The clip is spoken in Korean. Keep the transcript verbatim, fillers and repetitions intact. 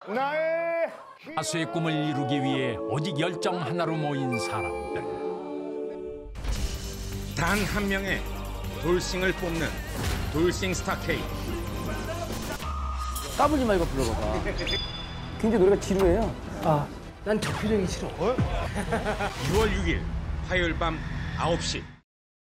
나의 가수의 꿈을 이루기 위해 오직 열정 하나로 모인 사람들. 단 한 명의 돌싱을 뽑는 돌싱 스타 K. 까불지 말고 불러봐봐. 굉장히 노래가 지루해요. 아, 난 저 표정이 싫어. 유월 육일 화요일 밤 아홉 시